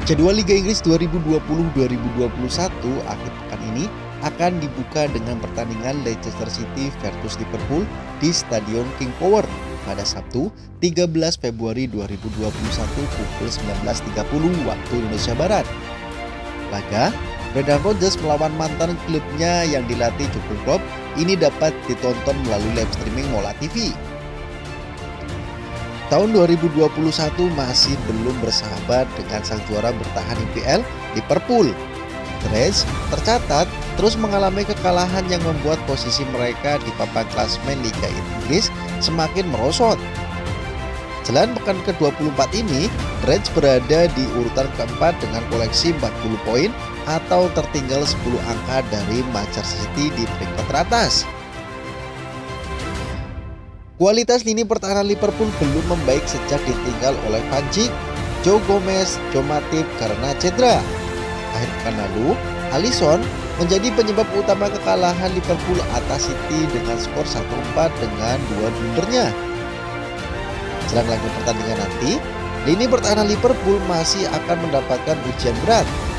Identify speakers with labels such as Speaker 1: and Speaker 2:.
Speaker 1: Jadwal Liga Inggris 2020-2021 akhir pekan ini akan dibuka dengan pertandingan Leicester City versus Liverpool di Stadion King Power pada Sabtu 13 Februari 2021 pukul 19.30 waktu Indonesia Barat. Laga Brendan Rodgers melawan mantan klubnya yang dilatih Jurgen Klopp ini dapat ditonton melalui live streaming Mola TV. Tahun 2021 masih belum bersahabat dengan sang juara bertahan IPL, Liverpool. The Reds tercatat terus mengalami kekalahan yang membuat posisi mereka di papan klasemen Liga Inggris semakin merosot. Selain pekan ke-24 ini, The Reds berada di urutan keempat dengan koleksi 40 poin atau tertinggal 10 angka dari Manchester City di peringkat teratas. Kualitas lini pertahanan Liverpool belum membaik sejak ditinggal oleh Van Dijk, Joe Gomez, Joe Matip karena cedera. Akhir pekan lalu, Alisson menjadi penyebab utama kekalahan Liverpool atas City dengan skor 1-4 dengan dua blundernya. Jelang laga pertandingan nanti, lini pertahanan Liverpool masih akan mendapatkan ujian berat